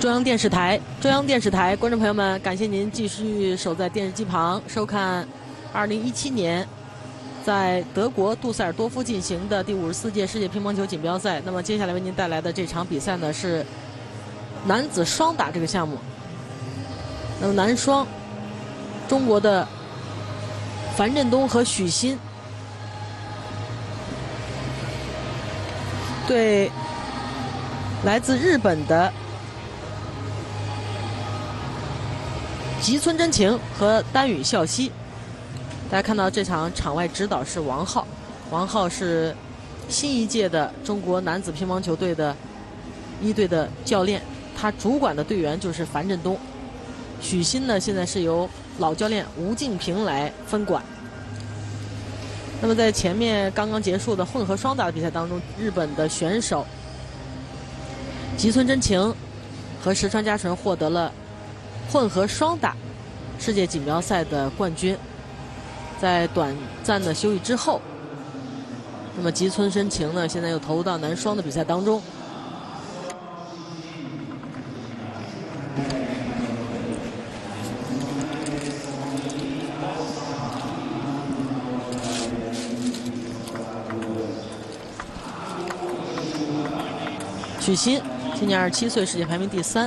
中央电视台，观众朋友们，感谢您继续守在电视机旁收看2017年在德国杜塞尔多夫进行的第54届世界乒乓球锦标赛。那么接下来为您带来的这场比赛呢是男子双打这个项目。那么男双，中国的樊振东和许昕对来自日本的吉村真晴和丹羽孝希。大家看到这场外指导是王浩，王浩是新一届的中国男子乒乓球队的1队的教练，他主管的队员就是樊振东。许昕呢，现在是由老教练吴敬平来分管。那么在前面刚刚结束的混合双打的比赛当中，日本的选手吉村真晴和石川佳纯获得了混合双打世界锦标赛的冠军。在短暂的休息之后，那么吉村真晴呢，现在又投入到男双的比赛当中。许昕今年27岁，世界排名第3。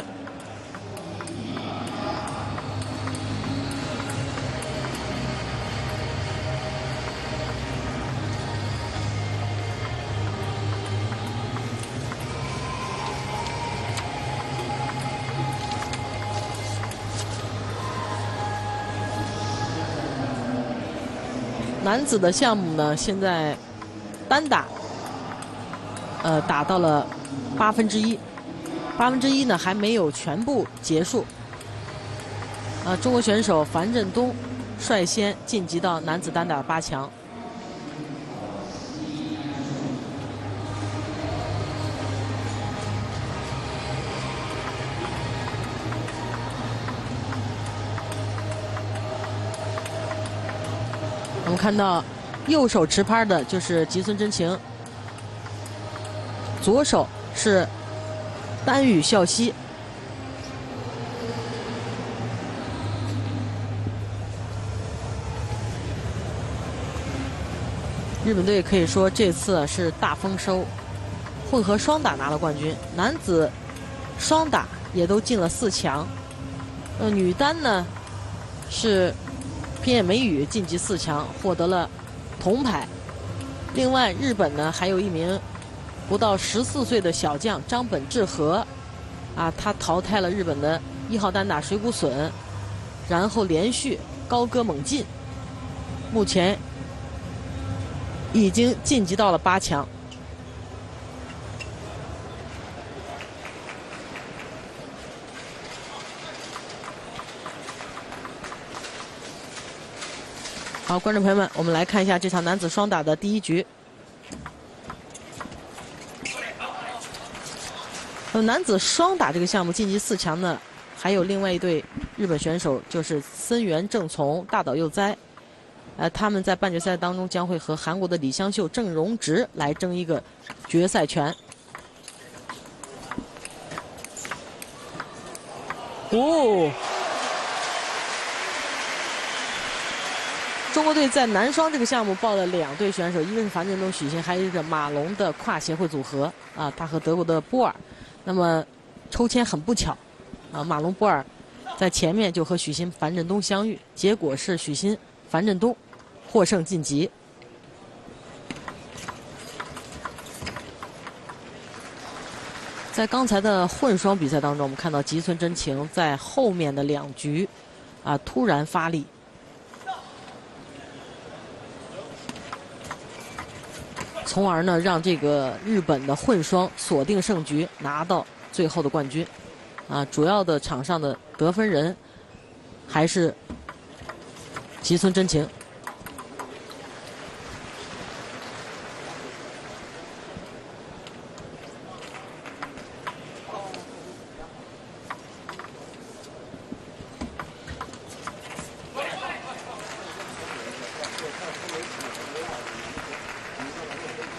男子的项目呢，现在单打打到了1/8，1/8呢还没有全部结束。中国选手樊振东率先晋级到男子单打8强。我们看到右手持拍的就是吉村真晴，左手是丹羽孝希。日本队可以说这次是大丰收，混合双打拿了冠军，男子双打也都进了4强。女单呢是平野美宇晋级4强，获得了铜牌。另外，日本呢还有一名不到14岁的小将张本智和，他淘汰了日本的1号单打水谷隼，然后连续高歌猛进，目前已经晋级到了8强。好，观众朋友们，我们来看一下这场男子双打的第1局。男子双打这个项目晋级4强呢，还有另外一对日本选手，就是森原正从、大岛佑哉。他们在半决赛当中将会和韩国的李相秀、郑荣植来争一个决赛权。中国队在男双这个项目报了2对选手，一个是樊振东、许昕，还有一个马龙的跨协会组合他和德国的波尔。那么抽签很不巧马龙波尔在前面就和许昕、樊振东相遇，结果是许昕、樊振东获胜晋级。在刚才的混双比赛当中，我们看到吉村真晴在后面的2局突然发力。从而呢，让这个日本的混双锁定胜局，拿到最后的冠军。主要的场上的得分人还是吉村真晴。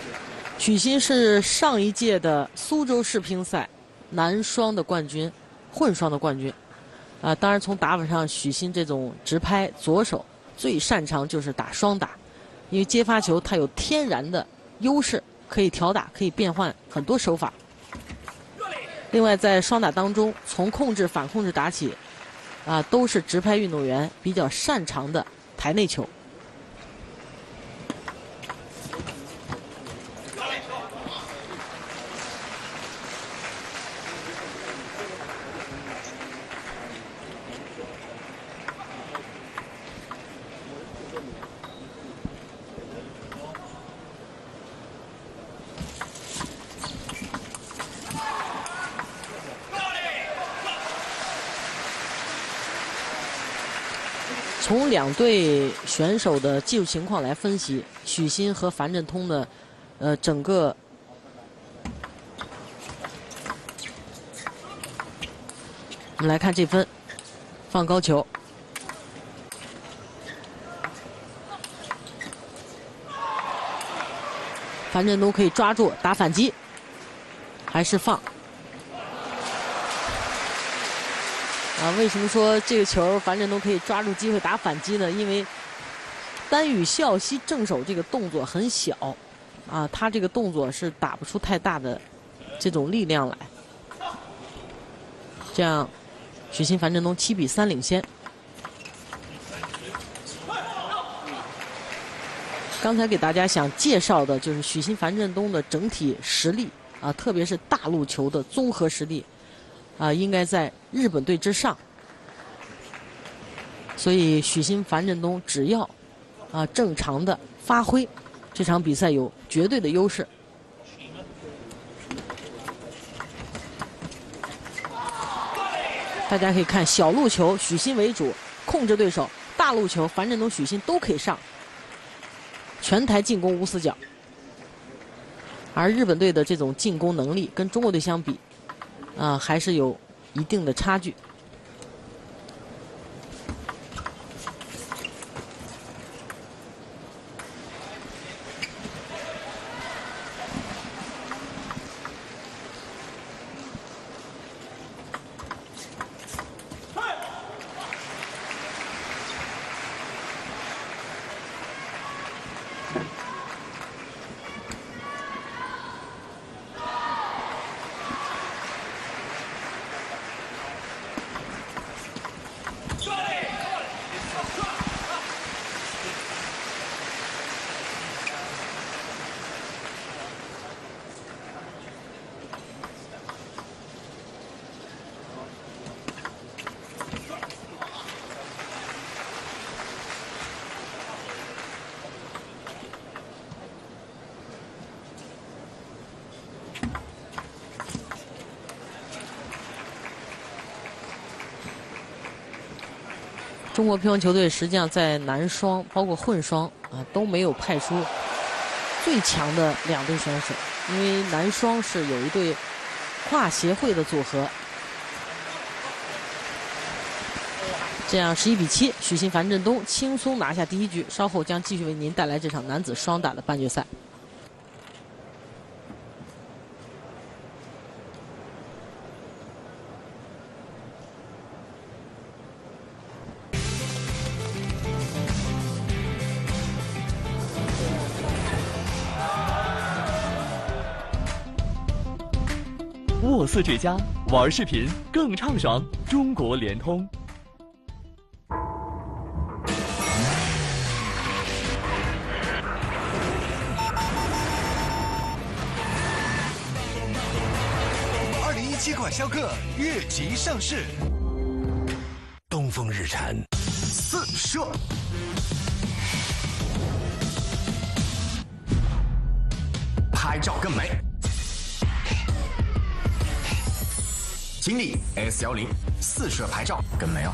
许昕是上一届的苏州世乒赛男双的冠军， 混双的冠军。当然从打法上，许昕这种直拍左手最擅长就是打双打，因为接发球它有天然的优势，可以调打，可以变换很多手法。另外在双打当中，从控制、反控制打起，都是直拍运动员比较擅长的台内球。从两队选手的技术情况来分析，许昕和樊振东的整个我们来看这分，放高球，樊振东可以抓住打反击，还是放。为什么说这个球樊振东可以抓住机会打反击呢？因为丹羽孝希正手这个动作很小，他这个动作是打不出太大的这种力量来。这样，许昕樊振东7比3领先。刚才给大家想介绍的就是许昕樊振东的整体实力特别是大陆球的综合实力。应该在日本队之上，所以许昕樊振东只要正常的发挥，这场比赛有绝对的优势。大家可以看小路球许昕为主控制对手，大路球樊振东、许昕都可以上，全台进攻无死角。而日本队的这种进攻能力跟中国队相比，还是有一定的差距。中国乒乓球队实际上在男双包括混双都没有派出最强的2队选手，因为男双是有一对跨协会的组合。这样11比7，许昕樊振东轻松拿下第1局，稍后将继续为您带来这场男子双打的半决赛。 握色最佳，玩视频更畅爽。中国联通。 2017款逍客越级上市，东风日产4摄，拍照更美。金立 S10 4摄拍照更美哦。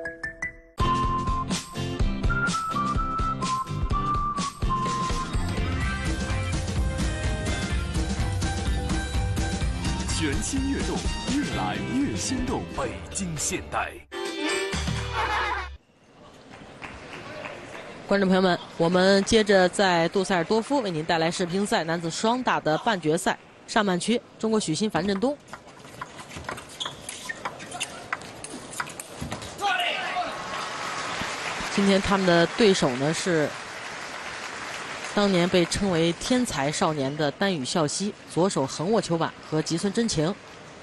全新悦动，越来越心动。 北京现代。 观众朋友们，我们接着在杜塞尔多夫为您带来世乒赛男子双打的半决赛上半区，中国许昕樊振东。 今天他们的对手呢是当年被称为天才少年的丹羽孝希，左手横握球板，和吉村真晴。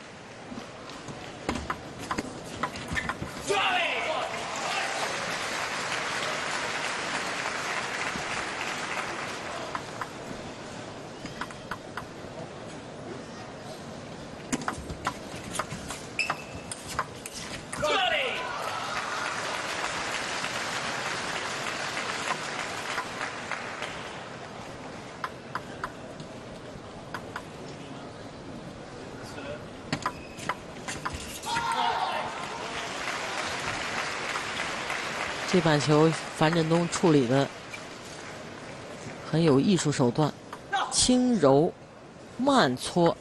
这板球樊振东处理的很有艺术手段，轻柔慢搓。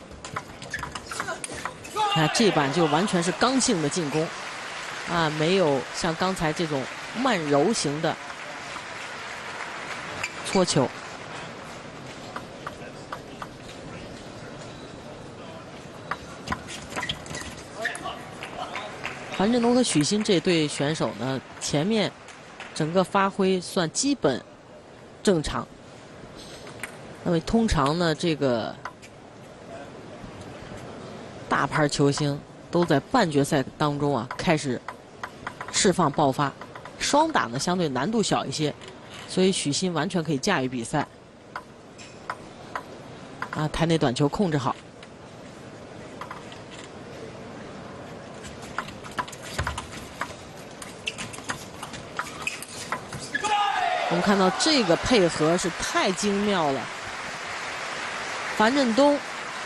啊，这板就完全是刚性的进攻，啊，没有像刚才这种慢柔型的搓球。樊振东和许昕这对选手呢，前面整个发挥算基本正常。那么通常呢，这个大牌球星都在半决赛当中啊开始释放爆发，双打呢相对难度小一些，所以许昕完全可以驾驭比赛。啊，台内短球控制好。我们看到这个配合是太精妙了，樊振东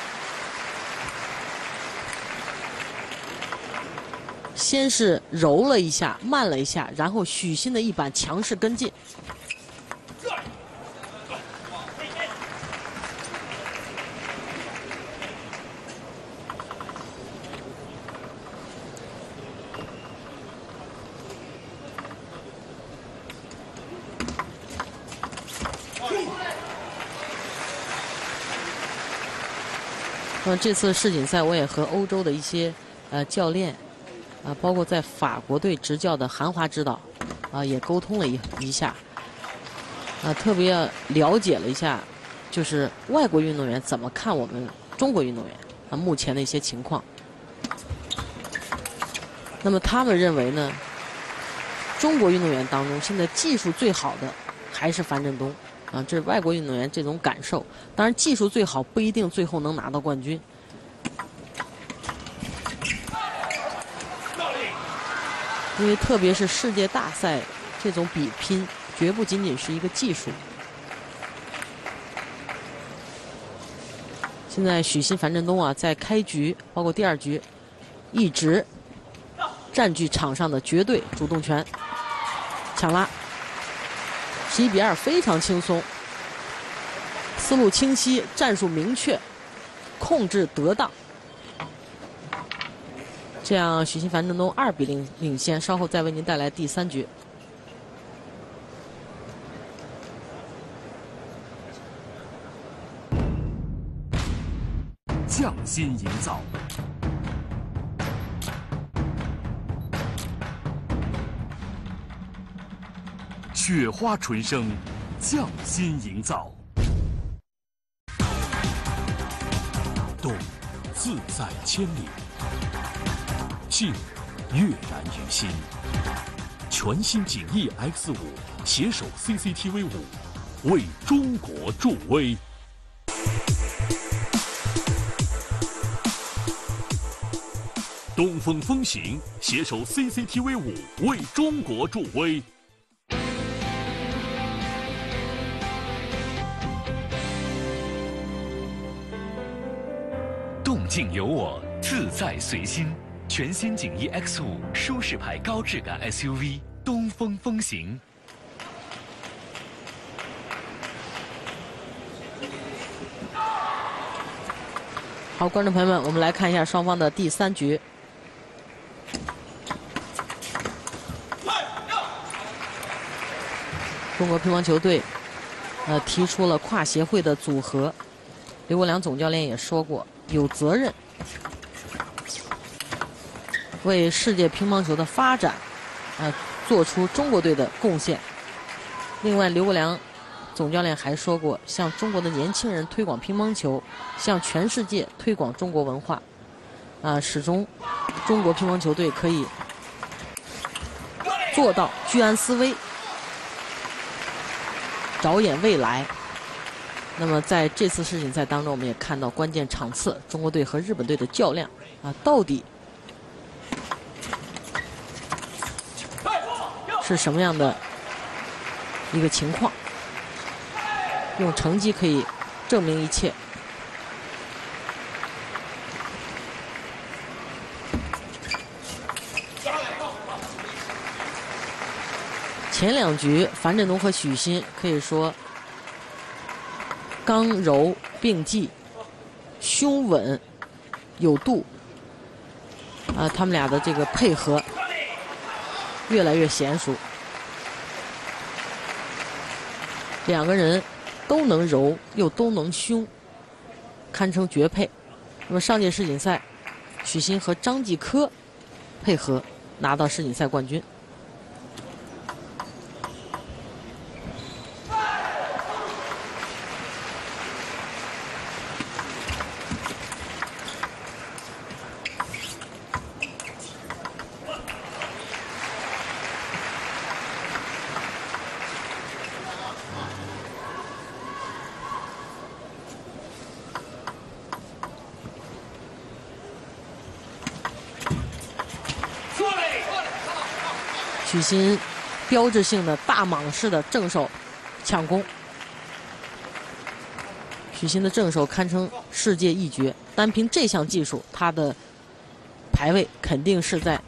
先是揉了一下，慢了一下，然后许昕的一板强势跟进。这次世锦赛，我也和欧洲的一些教练包括在法国队执教的韩华指导也沟通了一下特别了解了一下，就是外国运动员怎么看我们中国运动员目前的一些情况。那么他们认为呢，中国运动员当中现在技术最好的还是樊振东。这是外国运动员这种感受。当然，技术最好不一定最后能拿到冠军。因为特别是世界大赛这种比拼，绝不仅仅是一个技术。现在许昕、樊振东在开局包括第二局，一直占据场上的绝对主动权，抢拉。11-2，非常轻松，思路清晰，战术明确，控制得当。这样，许昕、樊振东2-0领先。稍后再为您带来第3局。 匠心营造，雪花纯生，匠心营造。动，自在千里；静，跃然于心。全新景逸 X5携手 CCTV 5，为中国助威。东风风行携手 CCTV 5，为中国助威。 动静有我，自在随心。全新景逸 X5 舒适牌高质感 SUV， 东风风行。 好，观众朋友们，我们来看一下双方的第3局。中国乒乓球队提出了跨协会的组合，刘国梁总教练也说过，有责任为世界乒乓球的发展做出中国队的贡献。另外，刘国梁总教练还说过，向中国的年轻人推广乒乓球，向全世界推广中国文化，始终中国乒乓球队可以做到居安思危，着眼未来。那么在这次世锦赛当中，我们也看到关键场次中国队和日本队的较量到底是什么样的一个情况？用成绩可以证明一切。前两局，樊振东和许昕可以说刚柔并济，胸稳有度他们俩的这个配合越来越娴熟，两个人都能柔又都能凶，堪称绝配。那么上届世锦赛，许昕和张继科配合拿到世锦赛冠军。许昕标志性的大蟒式的正手抢攻，许昕的正手堪称世界一绝，单凭这项技术，他的排位肯定是在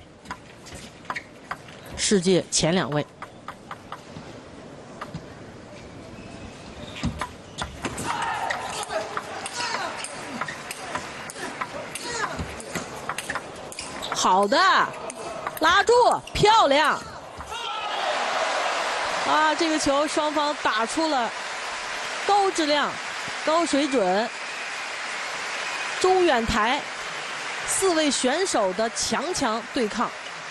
世界前2位。好的，拉住，漂亮！这个球双方打出了高质量、高水准、中远台4位选手的强对抗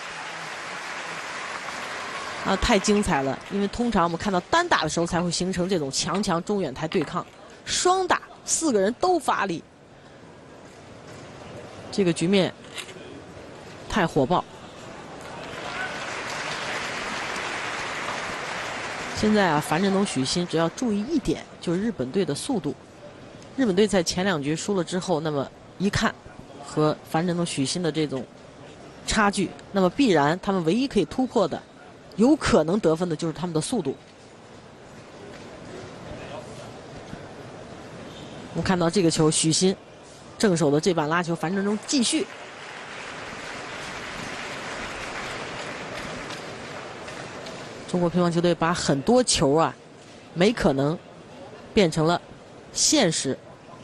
太精彩了！因为通常我们看到单打的时候才会形成这种强中远台对抗，双打4个人都发力，这个局面太火爆。现在樊振东、许昕只要注意一点，就是日本队的速度。日本队在前2局输了之后，那么一看和樊振东、许昕的这种差距，那么必然他们唯一可以突破的、有可能得分的就是他们的速度。我们看到这个球，许昕正手的这板拉球，樊振东继续。中国乒乓球队把很多球没可能变成了现实。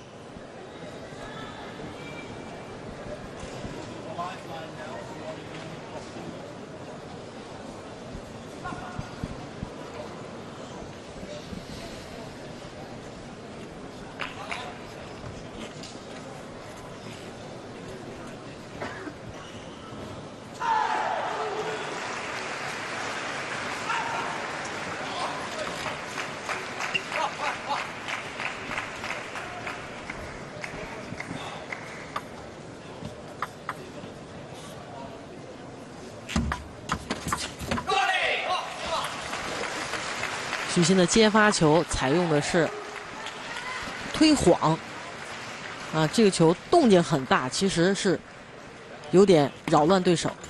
许昕的接发球采用的是推晃，这个球动静很大，其实是有点扰乱对手。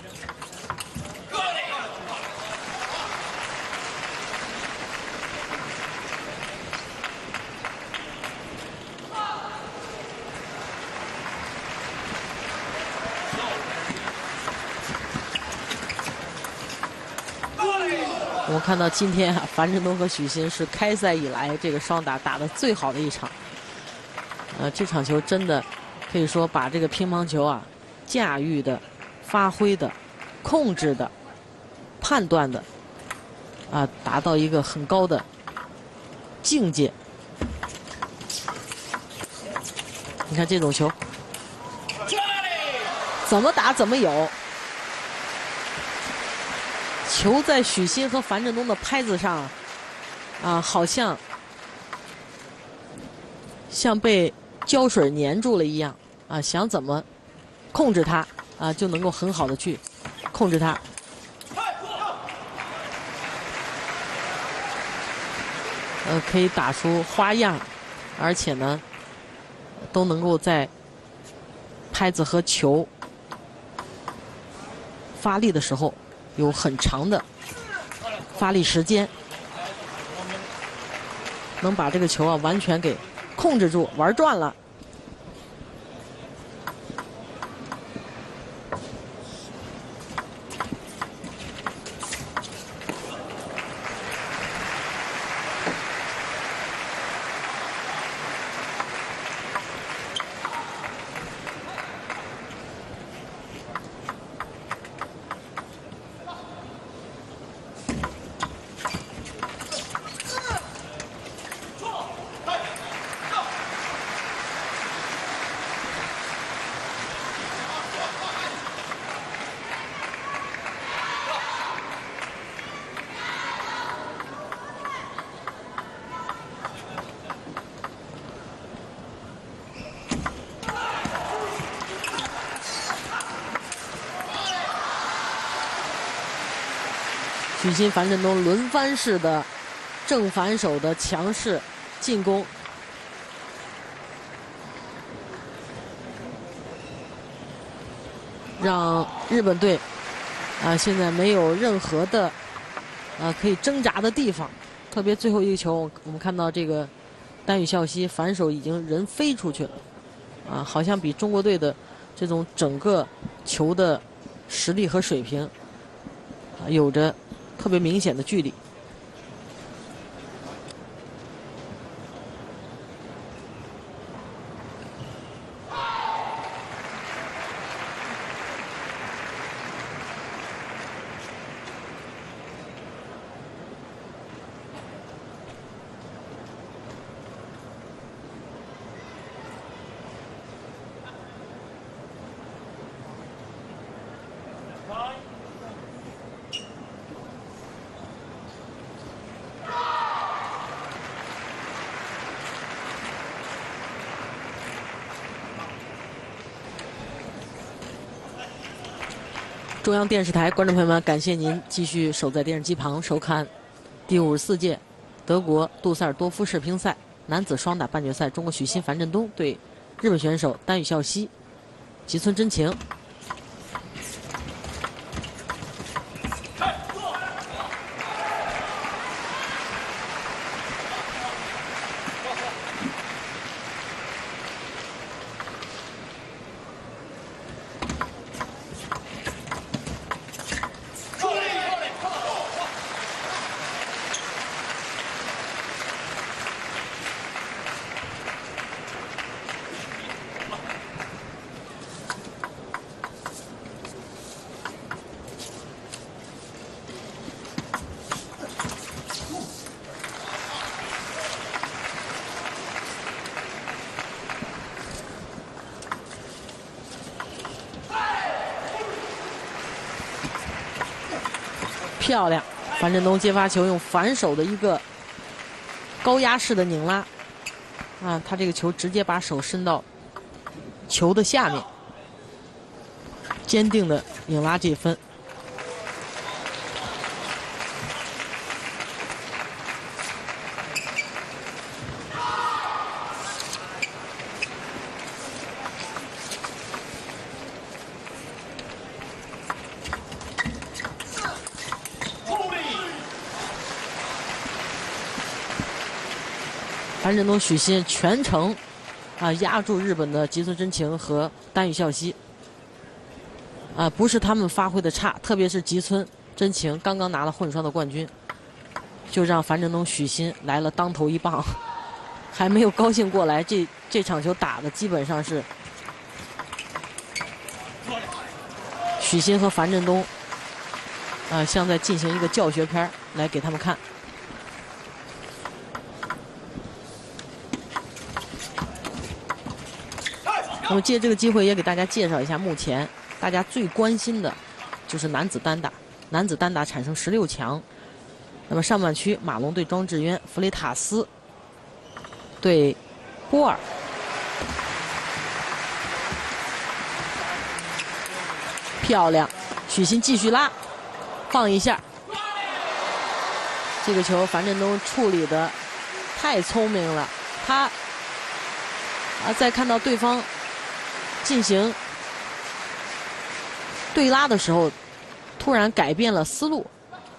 我们看到今天樊振东和许昕是开赛以来这个双打打得最好的一场。这场球真的可以说把这个乒乓球驾驭的、发挥的、控制的、判断的达到一个很高的境界。你看这种球，怎么打怎么有。 球在许昕和樊振东的拍子上，好像被胶水粘住了一样想怎么控制它就能够很好的去控制它。可以打出花样，而且呢，都能够在拍子和球发力的时候有很长的发力时间，能把这个球完全给控制住，玩转了。许昕、樊振东轮番式的正反手的强势进攻，让日本队现在没有任何的可以挣扎的地方。特别最后一个球，我们看到这个丹羽孝希反手已经人飞出去了好像比中国队的这种整个球的实力和水平有着特别明显的距离。中央电视台观众朋友们，感谢您继续守在电视机旁收看第54届德国杜塞尔多夫世乒赛男子双打半决赛，中国许昕、樊振东对日本选手丹羽孝希、吉村真晴。漂亮，樊振东接发球，用反手的一个高压式的拧拉他这个球直接把手伸到球的下面，坚定的拧拉这一分。樊振东、许昕全程压住日本的吉村真晴和丹羽孝希不是他们发挥的差，特别是吉村真晴刚刚拿了混双的冠军，就让樊振东、许昕来了当头一棒，还没有高兴过来。这场球打的基本上是许昕和樊振东像在进行一个教学片来给他们看。那么借这个机会也给大家介绍一下，目前大家最关心的就是男子单打。 男子单打产生16强。那么上半区，马龙对庄智渊，弗雷塔斯对波尔。漂亮，许昕继续拉，放一下。这个球樊振东处理的太聪明了，他在看到对方进行对拉的时候，突然改变了思路。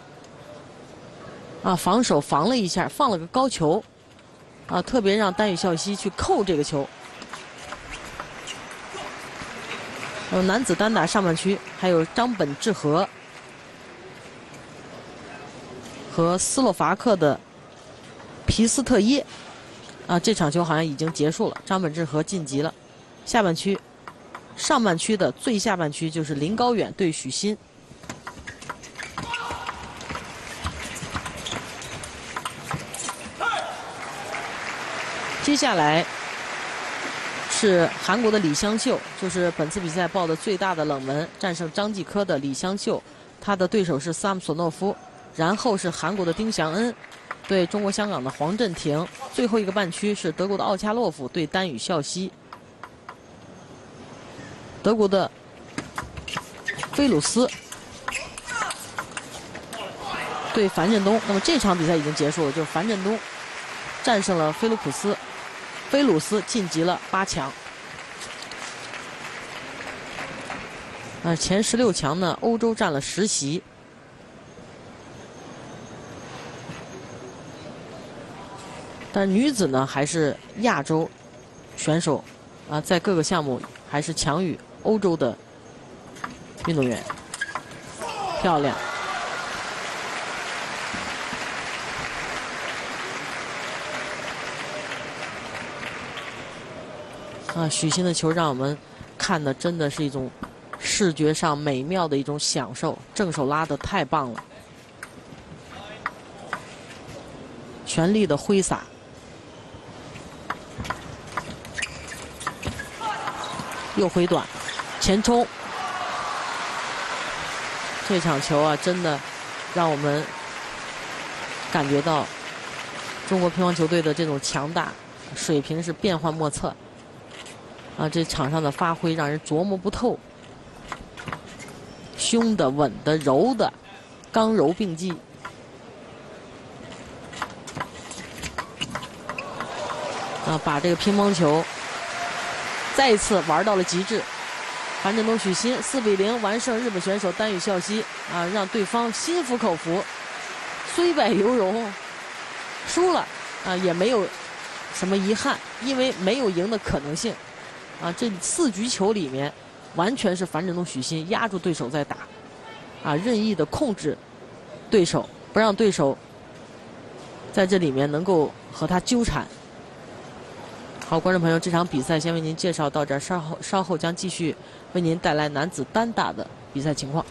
防守防了一下，放了个高球，特别让丹羽孝希去扣这个球。男子单打上半区还有张本智和和斯洛伐克的皮斯特耶，这场球好像已经结束了，张本智和晋级了。下半区，上半区的最下半区就是林高远对许昕。接下来是韩国的李湘秀，就是本次比赛报的最大的冷门，战胜张继科的李湘秀，他的对手是萨姆索诺夫。然后是韩国的丁祥恩对中国香港的黄镇廷，最后一个半区是德国的奥恰洛夫对丹羽孝希，德国的菲鲁斯对樊振东。那么这场比赛已经结束了，就是樊振东战胜了菲鲁斯晋级了8强。前16强呢，欧洲占了10席。但女子呢，还是亚洲选手在各个项目还是强于欧洲的运动员。漂亮！许昕的球让我们看的真的是一种视觉上美妙的一种享受，正手拉得太棒了，全力的挥洒。又回短，前冲。这场球真的让我们感觉到中国乒乓球队的这种强大，水平是变幻莫测。这场上的发挥让人琢磨不透，凶的、稳的、柔的，刚柔并济。把这个乒乓球再一次玩到了极致。樊振东、许昕4比0完胜日本选手丹羽孝希，让对方心服口服，虽败犹荣，输了也没有什么遗憾，因为没有赢的可能性。这4局球里面，完全是樊振东、许昕压住对手在打，任意的控制对手，不让对手在这里面能够和他纠缠。好，观众朋友，这场比赛先为您介绍到这儿，稍后将继续为您带来男子单打的比赛情况。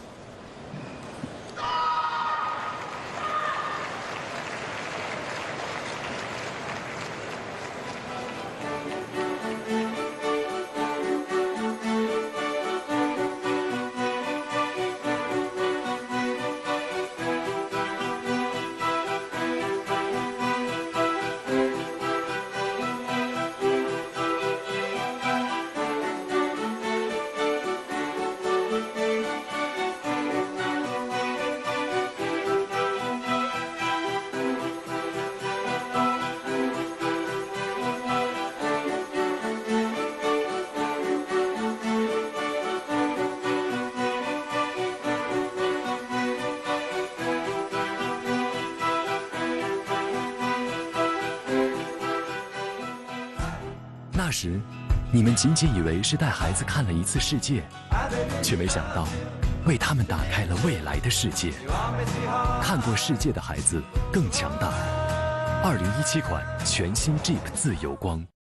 那时，你们仅仅以为是带孩子看了一次世界，却没想到，为他们打开了未来的世界。看过世界的孩子更强大。2017款全新 Jeep 自由光。